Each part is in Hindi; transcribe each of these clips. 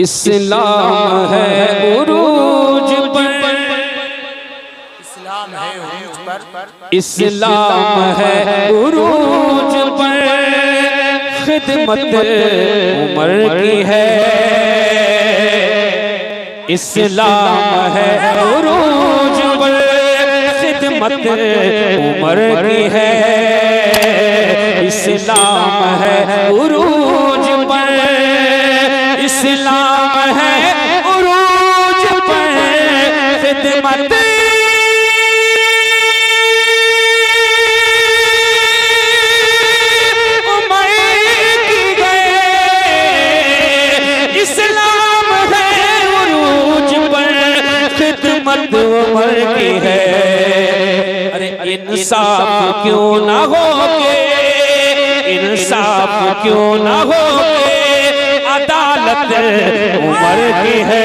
इस्लाम है उरूज पर, इस्लाम है उरूज पर, इस्लाम है उरूज पर, खिदमत उमर की है। इस्लाम है उरूज पर, खिदमत उमर की है। इस्लाम है उरूज पर, इस्लाम है उरूज पर, खिदमत उमर की है। इस्लाम है उरूज पर, खिदमत उमर की है। अरे इंसाफ क्यों ना होगे, इंसाफ क्यों ना होगे, अदालत उमर की है।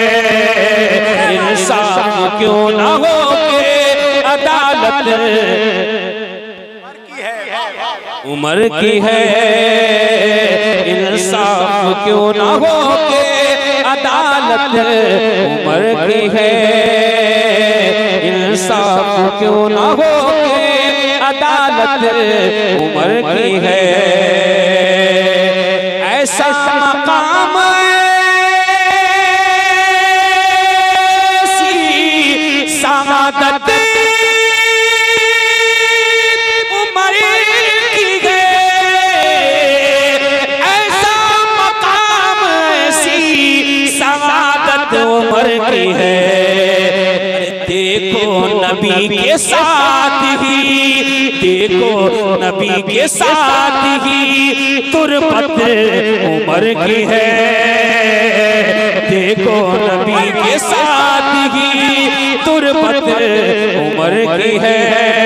इंसाफ क्यों ना होगे, अदालत उमर की है। इंसाफ क्यों ना होगे, अदालत उमर की है। इंसाफ क्यों ना होगे, अदालत उमर की है। ऐसा मकाम ऐसी सादत उमर की है। ऐसा मकाम ऐसी सादत उमर की है। देखो नबी के साथ ही, देखो नबी के साथ ही तुरबत उमर की है। देखो नबी के साथ ही तुरबत उमर की है।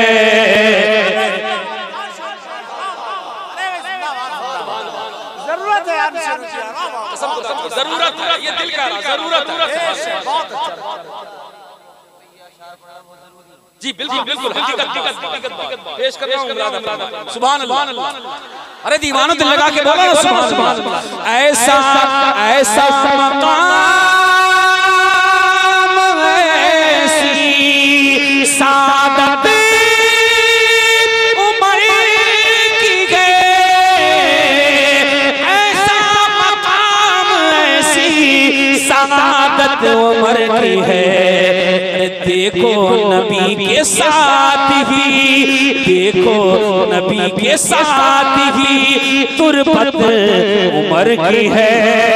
जरूरत है, जरूरत है, ये दिल का जरूरत है। बहुत अच्छा। जी बिल्कुल बिल्कुल, हकीकत पेश कर रहा हूँ। सुभान अल्लाह। अरे दीवानों दिल लगा के बोलो सुभान अल्लाह। ऐसा ऐसा मकाम ऐसी सादत उमर की है। ऐसा मकाम ऐसी सादत उमर की है। देखो नबी के साथ ही, देखो नबी के साथ ही तुरबत उमर की है।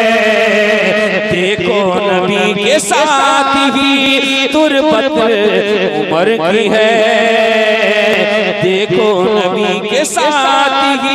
देखो नबी के साथ ही तुरबत उमर की है। देखो नबी के साथ ही।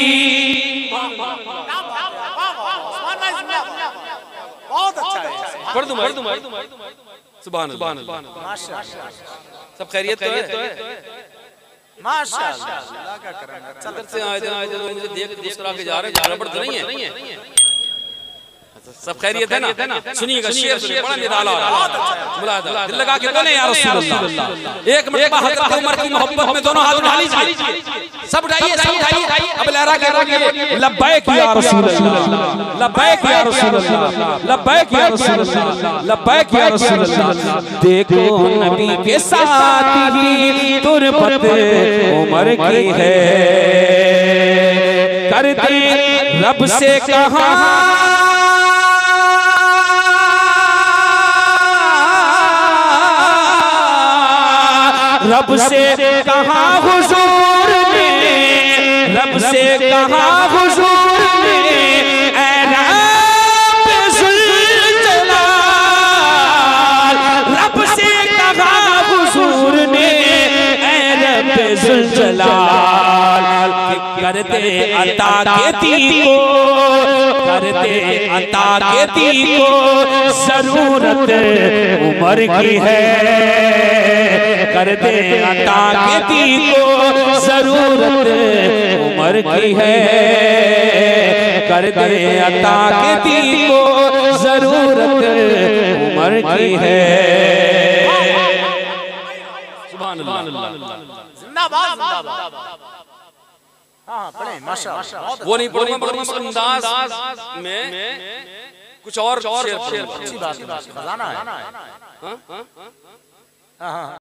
बहुत अच्छा है। पढ़ दूं। सुभान अल्लाह। माशाअल्लाह, सब खैरियत तो है? माशाअल्लाह, अल्लाह का करम है। अंदर से आए थे मुझे देख मुस्कुरा के जा रहे हैं, गड़बड़ तो नहीं है? सब खैरियत है ना? सुनिएगा शेर सुनिए, बड़ा निराला मुलादा दिल लगा के बोले या रसूल अल्लाह। एक मरतबा हज़रत उमर की मोहब्बत में दोनों हाथ उठा लीजिए, सब उठाइए। अब लहरा के बोलिए लब्बैक या रसूल अल्लाह, लब्बैक या रसूल अल्लाह, लब्बैक या रसूल अल्लाह, लब्बैक या रसूल अल्लाह। देखो नबी के साथ ही तुरबत उमर की है। करते रब से कहा, रब से कहा हुजूर ने, रब से कहा हुजूर ने, ऐ रब ज़ुल्जलाल। रब से कहा हुजूर ने, ऐ रब ज़ुल्जलाल। कर दे अता के दी को, कर दे अता के दी को, जरूरत उमर की है। कर दे अता के दी को, जरूरत उमर की है। कर दे अता के दी को, जरूरत उमर की है। सुभान अल्लाह। जिंदाबाद जिंदाबाद। हाँ पढ़े माशाअल्लाह। वो नहीं पढ़ूंगा, अंदाज में कुछ और शेर अच्छी बात है, खजाना है। हाँ? हाँ हाँ